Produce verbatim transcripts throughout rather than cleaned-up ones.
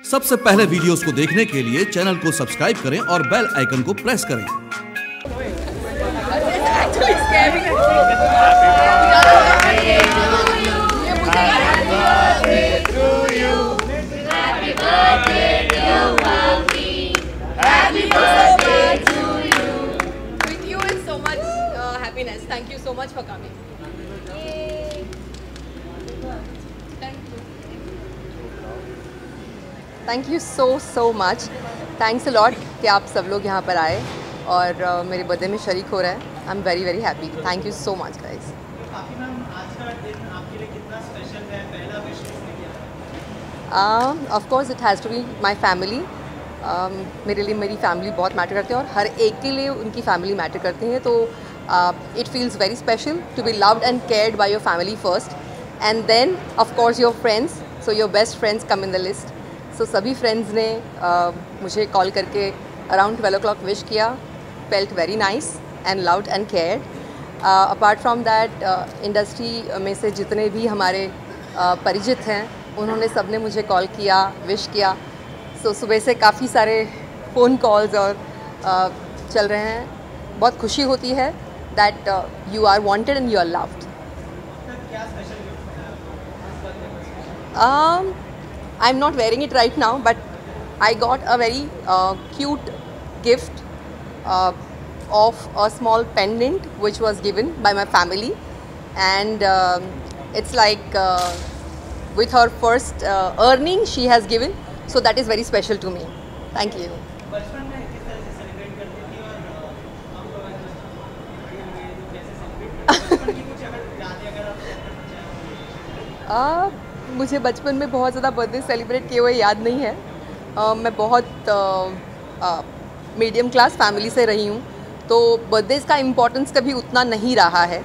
सबसे पहले वीडियोस को देखने के लिए चैनल को सब्सक्राइब करें और बेल आइकन को प्रेस करें। With you is so much uh, happiness. Thank you so much for coming. Thank you so so much, thanks a lot कि आप सब लोग यहाँ पर आए और uh, मेरे बर्थडे में शरीक हो रहा है। I am very very happy. Thank you so much guys. Of course it has to be my family. मेरे लिए मेरी फैमिली बहुत मैटर करती है और हर एक के लिए उनकी फैमिली मैटर करती है, तो it feels very special to be loved and cared by your family first and then of course your friends. So your best friends come in the list. So so, सभी friends ने uh, मुझे call करके around twelve o'clock wish किया। Felt very nice and loved and cared. Apart from that industry में से जितने भी हमारे uh, परिचित हैं उन्होंने सब ने मुझे कॉल किया, विश किया। सो so, सुबह से काफ़ी सारे फ़ोन कॉल्स और uh, चल रहे हैं। बहुत खुशी होती है that you are wanted and you are loved. I'm not wearing it right now, but I got a very uh, cute gift uh, of a small pendant which was given by my family, and um, it's like uh, with her first uh, earning she has given, so that is very special to me. Thank you. uh, मुझे बचपन में बहुत ज़्यादा birthday celebrate किए हुए याद नहीं है। uh, मैं बहुत मीडियम क्लास फैमिली से रही हूँ, तो बर्थडेज का इम्पोर्टेंस कभी उतना नहीं रहा है।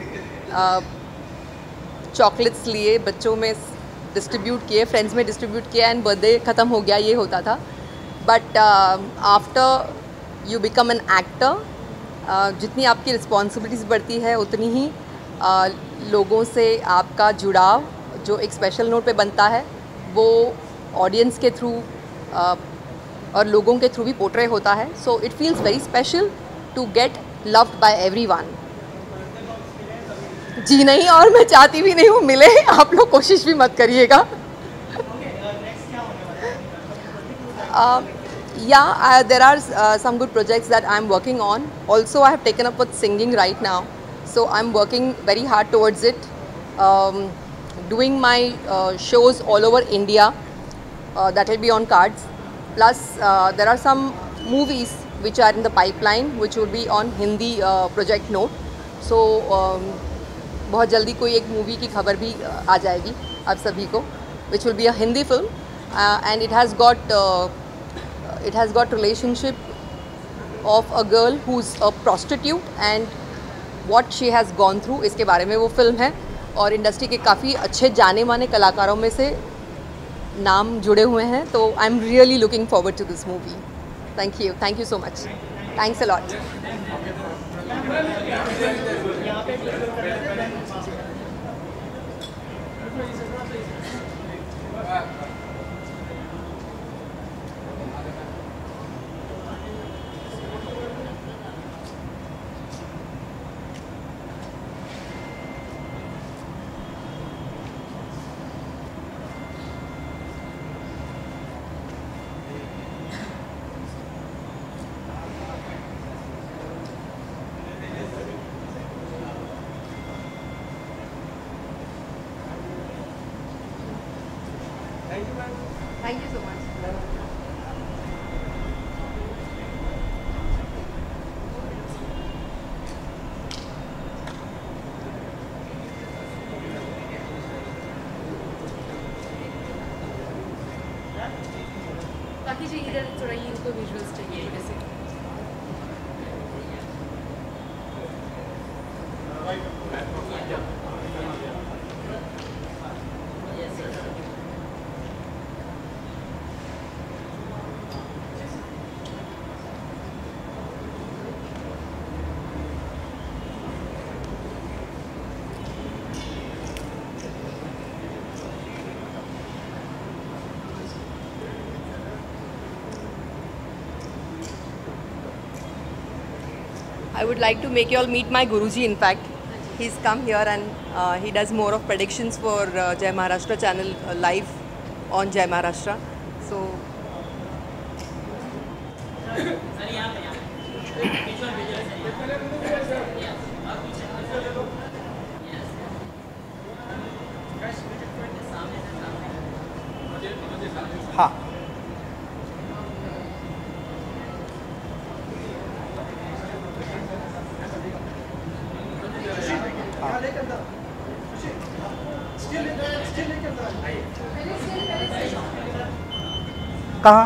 चॉकलेट्स uh, लिए बच्चों में डिस्ट्रीब्यूट किए, फ्रेंड्स में डिस्ट्रीब्यूट किया एंड बर्थडे ख़त्म हो गया, ये होता था। But after you become an actor, जितनी आपकी रिस्पॉन्सिबिलिटीज़ बढ़ती है उतनी ही uh, लोगों से आपका जुड़ाव जो एक स्पेशल नोट पे बनता है वो ऑडियंस के थ्रू और लोगों के थ्रू भी पोर्ट्रे होता है। So it feels very special to get loved by everyone. जी नहीं, और मैं चाहती भी नहीं हूँ मिले, आप लोग कोशिश भी मत करिएगा। Yeah there are some good projects that I am working on. Also I have taken up with singing right now, so I am working very hard towards it. Doing my uh, shows all over India, uh, that will be on cards. Plus uh, there are some movies which are in the pipeline which will be on Hindi uh, project note. So um, बहुत जल्दी कोई एक movie की खबर भी uh, आ जाएगी आप सभी को, which will be a Hindi film uh, and it has got uh, it has got relationship of a girl who's a prostitute and what she has gone through, इसके बारे में वो फिल्म है। और इंडस्ट्री के काफ़ी अच्छे जाने माने कलाकारों में से नाम जुड़े हुए हैं, तो I am really looking forward to this movie. Thank you, thank you so much, thanks a lot. Thank you so much. बाकी जी इधर थोड़ा ये इनको विजुअल्स चाहिए थोड़े से। I would like to make you all meet my Guruji. In fact, he's come here and uh, he does more of predictions for uh, Jai Maharashtra channel uh, live on Jai Maharashtra. So. हाँ कहाँ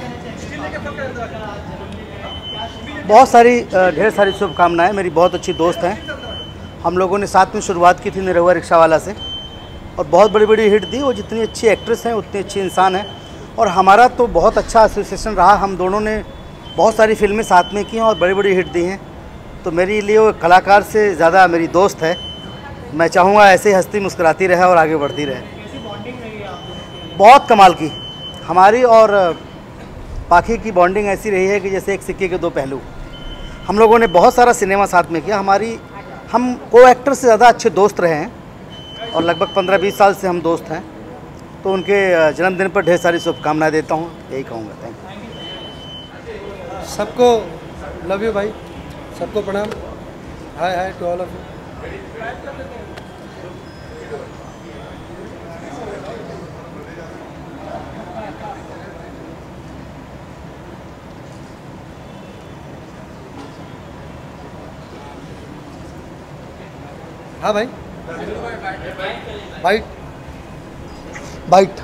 बहुत सारी ढेर सारी शुभकामनाएं। मेरी बहुत अच्छी दोस्त हैं, हम लोगों ने साथ में शुरुआत की थी निरहुआ रिक्शा वाला से और बहुत बड़ी बड़ी हिट दी। वो जितनी अच्छी एक्ट्रेस हैं उतनी अच्छी इंसान है और हमारा तो बहुत अच्छा एसोसिएशन रहा। हम दोनों ने बहुत सारी फिल्में साथ में की हैं और बड़ी बड़ी हिट दी हैं। तो मेरे लिए वो कलाकार से ज़्यादा मेरी दोस्त है। मैं चाहूँगा ऐसे ही हंसती मुस्कुराती रहे और आगे बढ़ती रहे। बहुत कमाल की हमारी और पाखी की बॉन्डिंग ऐसी रही है कि जैसे एक सिक्के के दो पहलू। हम लोगों ने बहुत सारा सिनेमा साथ में किया। हमारी हम को एक्टर से ज़्यादा अच्छे दोस्त रहे हैं और लगभग पंद्रह बीस साल से हम दोस्त हैं। तो उनके जन्मदिन पर ढेर सारी शुभकामनाएं देता हूँ, यही कहूँगा। Thank you. सबको लव यू भाई, सबको प्रणाम। Hi hi to all of you. हाँ भाई, बाइट बाइट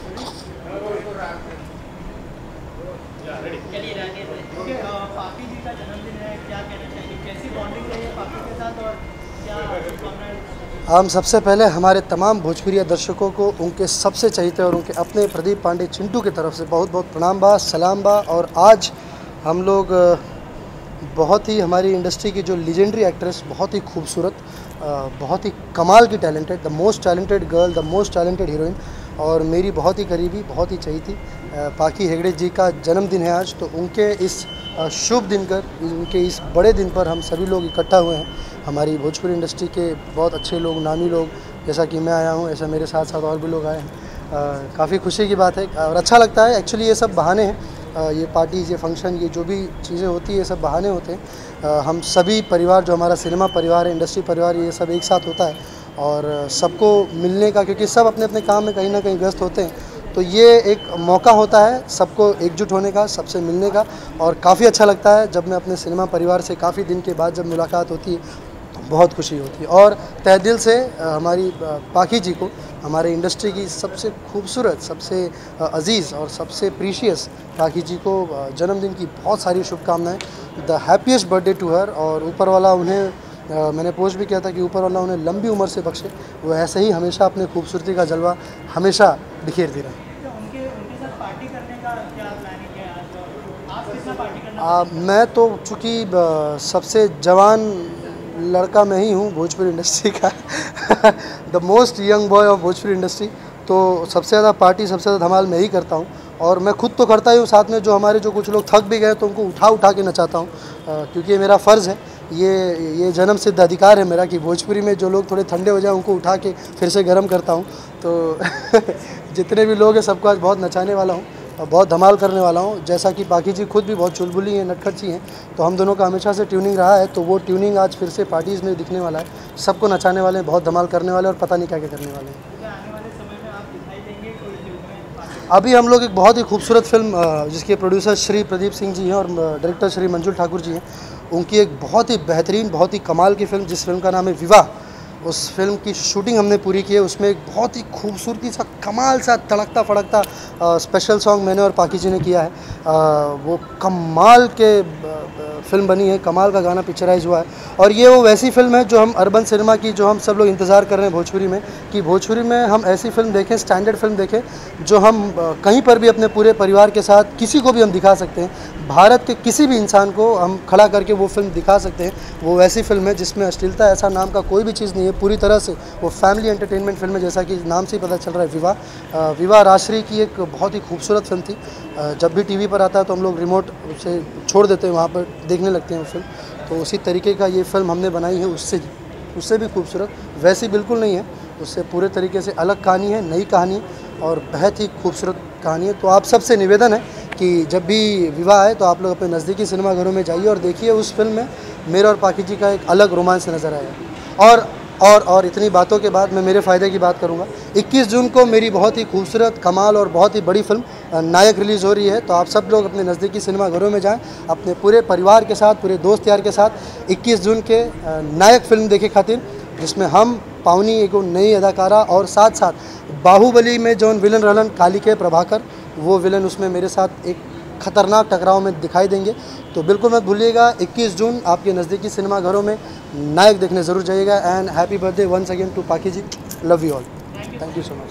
पाखी जी का जन्मदिन है, क्या कहना चाहिए, कैसी बॉन्डिंग रही है पाखी के साथ और क्या शुभकामनाएं? हम सबसे पहले हमारे तमाम भोजपुरिया दर्शकों को उनके सबसे चहेते और उनके अपने प्रदीप पांडे चिंटू की तरफ से बहुत बहुत प्रणाम बा, सलाम बा। और आज हम लोग बहुत ही हमारी इंडस्ट्री की जो लीजेंडरी एक्ट्रेस, बहुत ही खूबसूरत, बहुत ही कमाल की talented, the most talented girl, the most talented heroine और मेरी बहुत ही करीबी, बहुत ही चहीती पाखी हेगड़े जी का जन्मदिन है आज। तो उनके इस शुभ दिन कर, उनके इस बड़े दिन पर हम सभी लोग इकट्ठा हुए हैं। हमारी भोजपुरी इंडस्ट्री के बहुत अच्छे लोग, नामी लोग, जैसा कि मैं आया हूँ, ऐसा मेरे साथ साथ और भी लोग आए हैं। काफ़ी खुशी की बात है और अच्छा लगता है। एक्चुअली ये सब बहाने हैं, ये पार्टीज़, ये फंक्शन, ये जो भी चीज़ें होती है, ये सब बहाने होते हैं। हम सभी परिवार, जो हमारा सिनेमा परिवार है, इंडस्ट्री परिवार, ये सब एक साथ होता है और सबको मिलने का, क्योंकि सब अपने अपने काम में कहीं ना कहीं व्यस्त होते हैं। तो ये एक मौका होता है सबको एकजुट होने का, सबसे मिलने का और काफ़ी अच्छा लगता है जब मैं अपने सिनेमा परिवार से काफ़ी दिन के बाद जब मुलाकात होती है तो बहुत खुशी होती है। और तहे दिल से हमारी पाखी जी को, हमारे इंडस्ट्री की सबसे खूबसूरत, सबसे अजीज़ और सबसे प्रीशियस पाखी जी को जन्मदिन की बहुत सारी शुभकामनाएं। The happiest birthday to her. और ऊपर वाला उन्हें, Uh, मैंने पोस्ट भी किया था कि ऊपर वाला उन्हें लंबी उम्र से बख्शे, वो ऐसे ही हमेशा अपने खूबसूरती का जलवा हमेशा बिखेरती रहे। तो उनके उनके साथ पार्टी करने का क्या प्लानिंग है आज और आप कितना पार्टी करना? आ, मैं तो चूँकि सबसे जवान लड़का मैं ही हूँ भोजपुरी इंडस्ट्री का the most young boy of Bhojpuri industry. तो सबसे ज़्यादा पार्टी, सबसे ज़्यादा धमाल मैं ही करता हूँ और मैं खुद तो करता ही हूँ, साथ में जो हमारे जो कुछ लोग थक भी गए तो उनको उठा उठा के नचाता हूँ, क्योंकि ये मेरा फ़र्ज़ है। ये ये जन्म सिद्ध अधिकार है मेरा कि भोजपुरी में जो लोग थोड़े ठंडे हो जाए उनको उठा के फिर से गर्म करता हूँ। तो जितने भी लोग हैं सबको आज बहुत नचाने वाला हूँ और बहुत धमाल करने वाला हूँ। जैसा कि पाखी जी खुद भी बहुत चुलबुली हैं, नटखटी हैं, तो हम दोनों का हमेशा से ट्यूनिंग रहा है। तो वो ट्यूनिंग आज फिर से पार्टीज़ में दिखने वाला है। सबको नचाने वाले हैं, बहुत धमाल करने वाले हैं और पता नहीं क्या क्या करने वाले हैं। अभी हम लोग एक बहुत ही खूबसूरत फिल्म, जिसके प्रोड्यूसर श्री प्रदीप सिंह जी हैं और डायरेक्टर श्री मंजुल ठाकुर जी हैं, उनकी एक बहुत ही बेहतरीन, बहुत ही कमाल की फ़िल्म, जिस फिल्म का नाम है विवाह, उस फिल्म की शूटिंग हमने पूरी की है। उसमें एक बहुत ही खूबसूरती सा, कमाल सा, तड़कता फड़कता स्पेशल सॉन्ग मैंने और पाखी जी ने किया है। आ, वो कमाल के फिल्म बनी है, कमाल का गाना पिक्चराइज हुआ है। और ये वो वैसी फिल्म है जो हम अर्बन सिनेमा की, जो हम सब लोग इंतज़ार कर रहे हैं भोजपुरी में, कि भोजपुरी में हम ऐसी फिल्म देखें, स्टैंडर्ड फिल्म देखें, जो हम कहीं पर भी अपने पूरे परिवार के साथ किसी को भी हम दिखा सकते हैं। भारत के किसी भी इंसान को हम खड़ा करके वो फिल्म दिखा सकते हैं। वो वैसी फिल्म है जिसमें अश्लीलता ऐसा नाम का कोई भी चीज़ नहीं है। ये पूरी तरह से वो फैमिली एंटरटेनमेंट फिल्म है, जैसा कि नाम से ही पता चल रहा है विवाह। विवाह राजश्री की एक बहुत ही खूबसूरत फिल्म थी। जब भी टीवी पर आता है तो हम लोग रिमोट से छोड़ देते हैं, वहाँ पर देखने लगते हैं फिल्म। तो उसी तरीके का ये फिल्म हमने बनाई है, उससे उससे भी खूबसूरत, वैसी बिल्कुल नहीं है, उससे पूरे तरीके से अलग कहानी है, नई कहानी और बहुत ही खूबसूरत कहानी है। तो आप सबसे निवेदन है कि जब भी विवाह है तो आप लोग अपने नज़दीकी सिनेमाघरों में जाइए और देखिए। उस फिल्म में मेरा और पाकी जी का एक अलग रोमांस नज़र आएगा। और और और इतनी बातों के बाद मैं मेरे फ़ायदे की बात करूंगा। इक्कीस जून को मेरी बहुत ही खूबसूरत, कमाल और बहुत ही बड़ी फिल्म नायक रिलीज़ हो रही है। तो आप सब लोग अपने नज़दीकी सिनेमाघरों में जाएं, अपने पूरे परिवार के साथ, पूरे दोस्त यार के साथ इक्कीस जून के नायक फिल्म देखे खातिर, जिसमें हम पावनी एक नई अदाकारा और साथ साथ बाहुबली में जौन विलन रहलन काली के प्रभाकर, वो विलन उसमें मेरे साथ एक खतरनाक टकराव में दिखाई देंगे। तो बिल्कुल मत भूलिएगा, इक्कीस जून आपके नज़दीकी सिनेमाघरों में नायक देखने ज़रूर जाइएगा। And happy birthday once again to Pakhi ji, love you all, thank you so much.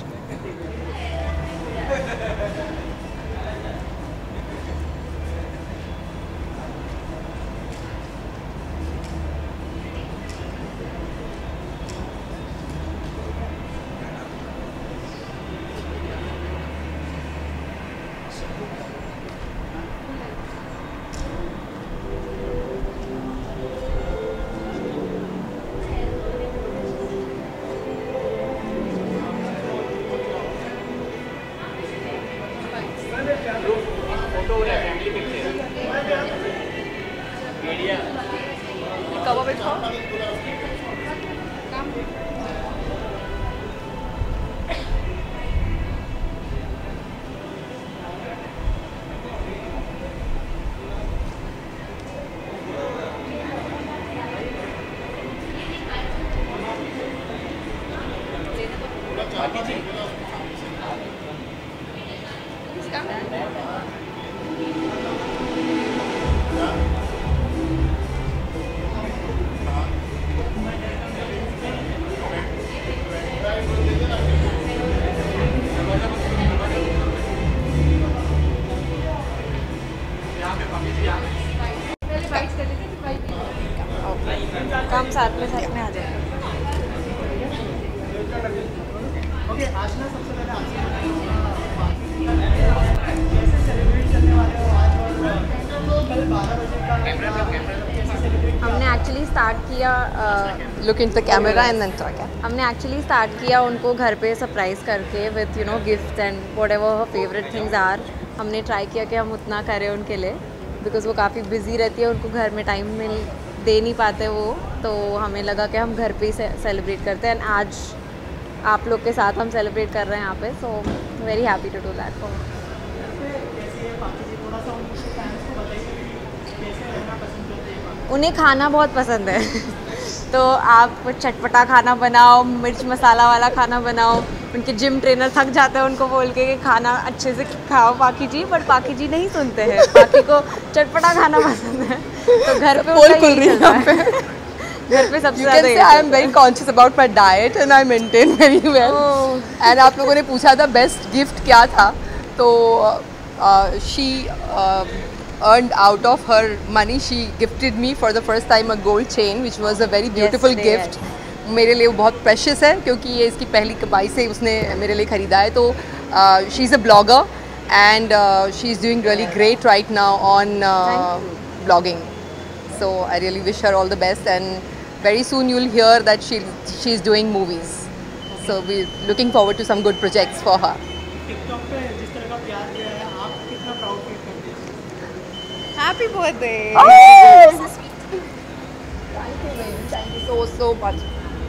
काम साथ में साथ में आ जाए। ओके, आज ना सबसे पहले आपसे कैसे सेलिब्रेट करने वाले हो आज, और कल बारह बजे का कैसे सेलिब्रेट? हमने एक्चुअली स्टार्ट किया, Look into the camera and then talk. हमने एक्चुअली स्टार्ट किया उनको घर पे सरप्राइज़ करके with you know gift and whatever her favourite things are. हमने ट्राई किया कि हम उतना करें उनके लिए, बिकॉज़ वो काफ़ी बिजी रहती है, उनको घर में टाइम मिल दे नहीं पाते वो, तो हमें लगा कि हम घर पे ही सेलिब्रेट करते हैं। एंड आज आप लोग के साथ हम सेलिब्रेट कर रहे हैं यहाँ पे, so very happy to do that for. उन्हें खाना बहुत पसंद है तो आप चटपटा खाना बनाओ, मिर्च मसाला वाला खाना बनाओ। उनके जिम ट्रेनर थक जाते हैं उनको बोल के कि खाना अच्छे से खाओ पाकी जी, बट पाकी जी नहीं सुनते हैं। पाकी को चटपटा खाना पसंद है, तो घर पे पोल खुल रही है यहाँ पे। घर पे सबसे You can say I am very conscious about my diet and I maintain very well. And आप लोगों ने पूछा था बेस्ट गिफ्ट क्या था, तो she earned out of her money, she gifted me for the first time a gold chain which was a very beautiful gift. मेरे लिए वो बहुत प्रेशियस है क्योंकि ये इसकी पहली कमाई से उसने मेरे लिए ख़रीदा है। तो she is a blogger and she is doing really great right now on blogging, so I really wish her all the best and very soon you'll hear that she she's doing movies, so we're looking forward to some good projects for her. TikTok पे जिस तरह का प्यार दिया है, आप कितना proud feel करते हैं? Happy birthday. Oh, thank you, baby. Thank you so so much.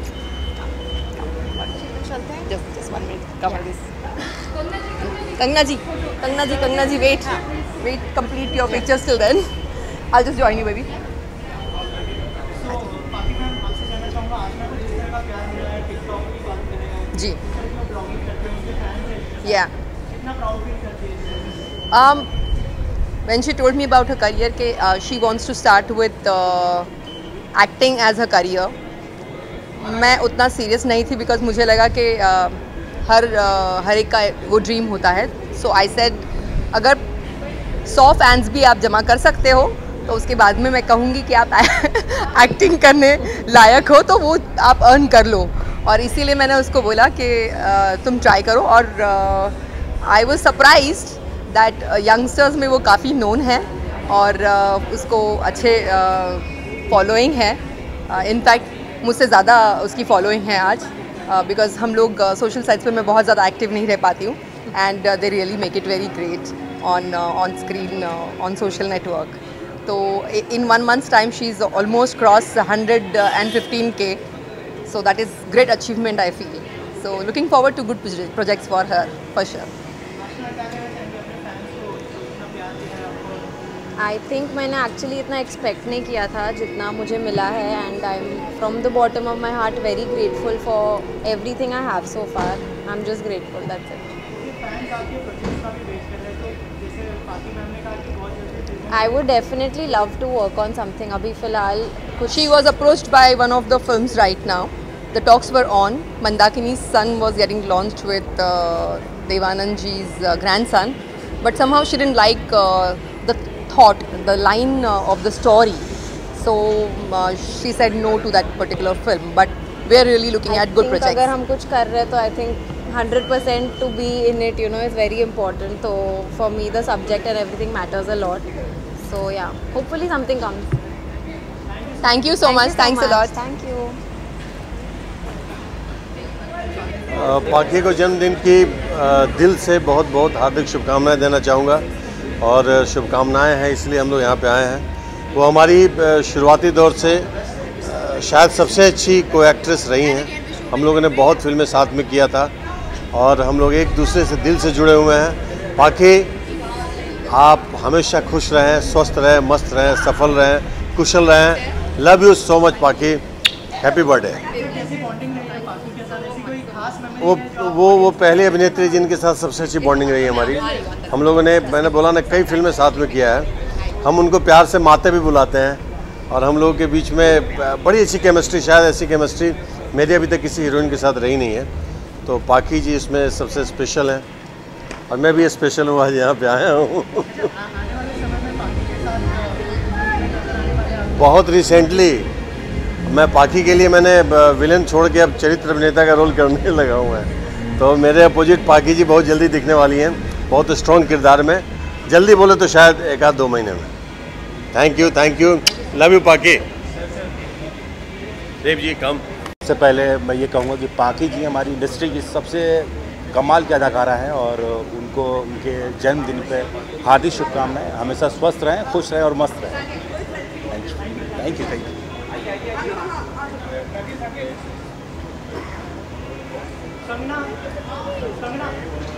चलते हैं। Just just one minute. Cover this. Kangna ji, Kangna ji, Kangna ji, wait, wait. Complete your pictures till then. I'll just join you, baby. Ji yeah um when she told me about her career ke uh, she wants to start with uh, acting as her career, मैं उतना serious नहीं थी because मुझे लगा कि uh, हर uh, हर एक का वो ड्रीम होता है। सो आई सेड अगर सौ फैंस भी आप जमा कर सकते हो तो उसके बाद में मैं कहूँगी कि आप एक्टिंग करने लायक हो तो वो आप अर्न कर लो, और इसीलिए मैंने उसको बोला कि तुम ट्राई करो। और I was surprised that youngsters में वो काफ़ी नोन है और uh, उसको अच्छे फॉलोइंग uh, है। इनफैक्ट मुझसे ज़्यादा उसकी फॉलोइंग है आज, बिकॉज uh, हम लोग सोशल साइट्स पे मैं बहुत ज़्यादा एक्टिव नहीं रह पाती हूँ, and they really make it very great on on screen, on social network. तो in one month's time she is almost crossed one hundred fifteen K, so that is great achievement I feel. So looking forward to good projects for her for sure. I think मैंने actually इतना expect नहीं किया था जितना मुझे मिला है, and I am from the bottom of my heart very grateful for everything I have so far. I am just grateful, that's it. I would definitely love to work on something. अभी फिलहाल कुछ She was approached by one of the films right now. The talks were on. Mandakini's son was getting launched with uh, Devanand ji's uh, grandson, but somehow she didn't like uh, the thought, the line uh, of the story. So uh, she said no to that particular film. But we are really looking I at good think projects. अगर हम कुछ कर रहे हैं तो I think one hundred percent to be in it, you know, is very important. So for me, the subject and everything matters a lot. So yeah, hopefully something comes. Thank you so Thank much. you so Thanks much. a lot. Thank you. पाकी को जन्मदिन की दिल से बहुत बहुत हार्दिक शुभकामनाएं देना चाहूँगा, और शुभकामनाएं हैं इसलिए हम लोग यहाँ पे आए हैं। वो हमारी शुरुआती दौर से शायद सबसे अच्छी को एक्ट्रेस रही हैं। हम लोगों ने बहुत फिल्में साथ में किया था और हम लोग एक दूसरे से दिल से जुड़े हुए हैं। पाकी, आप हमेशा खुश रहें, स्वस्थ रहें, मस्त रहें, सफल रहें, कुशल रहें। Love you so much Pakhi, happy birthday. वो वो वो पहली अभिनेत्री जिनके साथ सबसे अच्छी बॉन्डिंग रही है हमारी। हम लोगों ने, मैंने बोला ना, कई फिल्में साथ में किया है। हम उनको प्यार से माते भी बुलाते हैं, और हम लोगों के बीच में बड़ी अच्छी केमिस्ट्री, शायद ऐसी केमिस्ट्री मेरी अभी तक किसी हीरोइन के साथ रही नहीं है। तो पाकी जी इसमें सबसे स्पेशल हैं, और मैं भी स्पेशल हूँ, आज यहाँ पे आया हूँ। बहुत रिसेंटली मैं पाकी के लिए मैंने विलन छोड़ के अब चरित्र अभिनेता का रोल करने लगा हूँ मैं। तो मेरे अपोजिट पाकी जी बहुत जल्दी दिखने वाली हैं, बहुत स्ट्रॉन्ग किरदार में। जल्दी बोले तो शायद एक आध दो महीने में। Thank you, thank you, love you Pakhi. Dev जी कम। सबसे पहले मैं ये कहूँगा कि पाकी जी हमारी इंडस्ट्री की सबसे कमाल की अदाकारा हैं, और उनको उनके जन्मदिन पे हार्दिक शुभकामनाएं। हमेशा स्वस्थ रहें, खुश रहें और मस्त रहें। Thank you, thank you. Kangana, Kangana.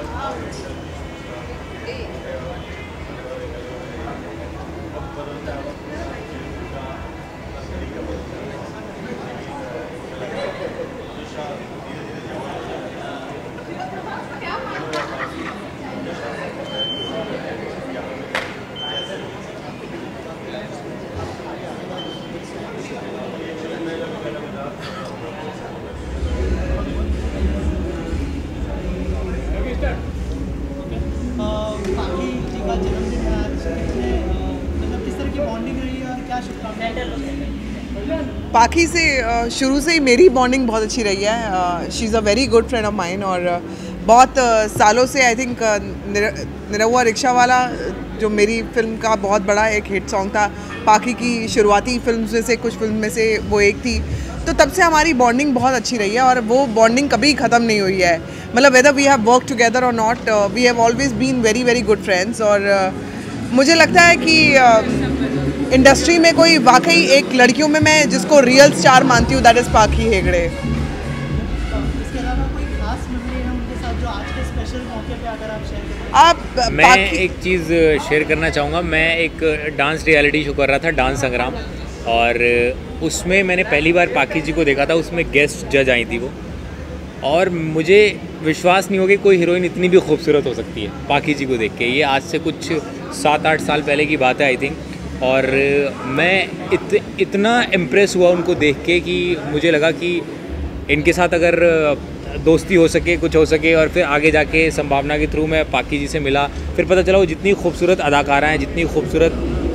Pakhi से शुरू से ही मेरी बॉन्डिंग बहुत अच्छी रही है। She is a very good friend of mine, और बहुत सालों से आई थिंक निरहुआ रिक्शा वाला जो मेरी फिल्म का बहुत बड़ा एक हिट सॉन्ग था, पाकी की शुरुआती फिल्म में से कुछ फिल्म में से वो एक थी। तो तब से हमारी बॉन्डिंग बहुत अच्छी रही है, और वो बॉन्डिंग कभी ख़त्म नहीं हुई है। मतलब whether we have work together और not, we have always been very very good friends. और uh, मुझे लगता है कि इंडस्ट्री uh, में कोई वाकई एक लड़कियों में मैं जिसको रियल स्टार मानती हूँ, दैट इज़ पाकी हेगड़े। इसके अलावा कोई खास मेमोरी है उनके साथ जो आज के स्पेशल मौके पे अगर आप शेयर करें? आप मैं एक चीज़ शेयर करना चाहूँगा। मैं एक डांस रियलिटी शो कर रहा था, डांस संग्राम, और उसमें मैंने पहली बार पाकी जी को देखा था। उसमें गेस्ट जज आई थी वो, और मुझे विश्वास नहीं हो कि कोई हीरोइन इतनी भी खूबसूरत हो सकती है पाकी जी को देख के। ये आज से कुछ सात आठ साल पहले की बात है आई थिंक, और मैं इत, इतना इम्प्रेस हुआ उनको देख के कि मुझे लगा कि इनके साथ अगर दोस्ती हो सके, कुछ हो सके। और फिर आगे जाके संभावना के थ्रू मैं पाकी जी से मिला, फिर पता चला वो जितनी खूबसूरत अदाकारा हैं, जितनी खूबसूरत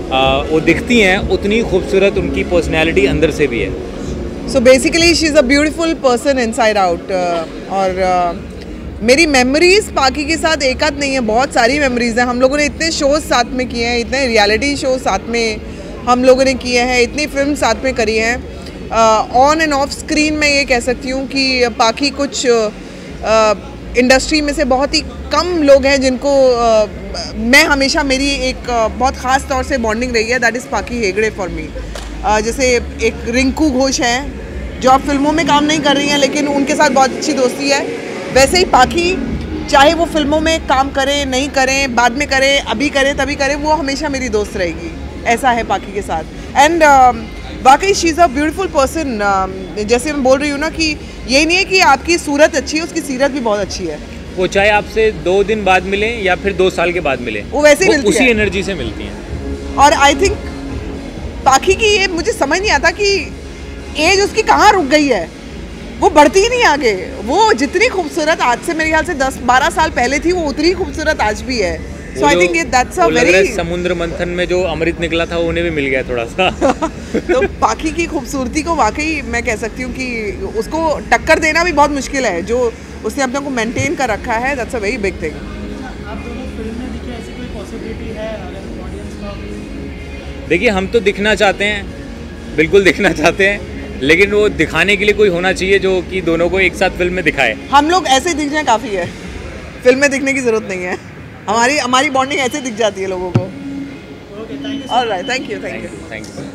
वो दिखती हैं उतनी खूबसूरत उनकी पर्सनैलिटी अंदर से भी है। So basically she is a beautiful person inside out. और uh, मेरी मेमोरीज पाकी के साथ एक आध नहीं है, बहुत सारी मेमोरीज हैं। हम लोगों ने इतने शोज साथ में किए हैं, इतने रियलिटी शो साथ में हम लोगों ने किए हैं, इतनी फिल्म साथ में करी हैं। ऑन एंड ऑफ स्क्रीन मैं ये कह सकती हूँ कि पाकी कुछ इंडस्ट्री uh, में से बहुत ही कम लोग हैं जिनको uh, मैं हमेशा मेरी एक uh, बहुत ख़ास तौर से बॉन्डिंग रही है। दैट इज़ पाकी हेगड़े फॉर मी। जैसे एक रिंकू घोष हैं जो अब फिल्मों में काम नहीं कर रही हैं, लेकिन उनके साथ बहुत अच्छी दोस्ती है। वैसे ही पाकी, चाहे वो फिल्मों में काम करें नहीं करें, बाद में करें, अभी करें तभी करें, वो हमेशा मेरी दोस्त रहेगी। ऐसा है पाकी के साथ। एंड वाकई she is a beautiful person. जैसे मैं बोल रही हूँ ना कि ये नहीं है कि आपकी सूरत अच्छी है, उसकी सीरत भी बहुत अच्छी है। वो चाहे आपसे दो दिन बाद मिले या फिर दो साल के बाद मिले, वो वैसे ही मिलती उसी है, एनर्जी से मिलती हैं। और आई थिंक पाकी की ये मुझे समझ नहीं आता कि एज उसकी कहाँ रुक गई है, वो बढ़ती ही नहीं आगे। वो जितनी खूबसूरत आज से मेरे ख्याल से दस बारह साल पहले थी, वो उतनी खूबसूरत आज भी है। So I think that's a very, समुद्र मंथन में जो अमृत निकला था उन्हें भी मिल गया थोड़ा सा। तो पाकी की खूबसूरती को वाकई मैं कह सकती हूँ कि उसको टक्कर देना भी बहुत मुश्किल है। जो उसने अपने को मेंटेन कर रखा है, that's a very big thing. आप दोनों फिल्म में दिखे, ऐसी कोई पॉसिबिलिटी है अगर ऑडियंस को? देखिए, हम तो दिखना चाहते हैं, बिल्कुल दिखना चाहते हैं, लेकिन वो दिखाने के लिए कोई होना चाहिए जो कि दोनों को एक साथ फिल्म में दिखाए। हम लोग ऐसे दिख जाए काफ़ी है, फिल्म में दिखने की ज़रूरत नहीं है। हमारी हमारी बॉन्डिंग ऐसे दिख जाती है लोगों को। Okay, thank you. Alright, thank you, thank you, thank you.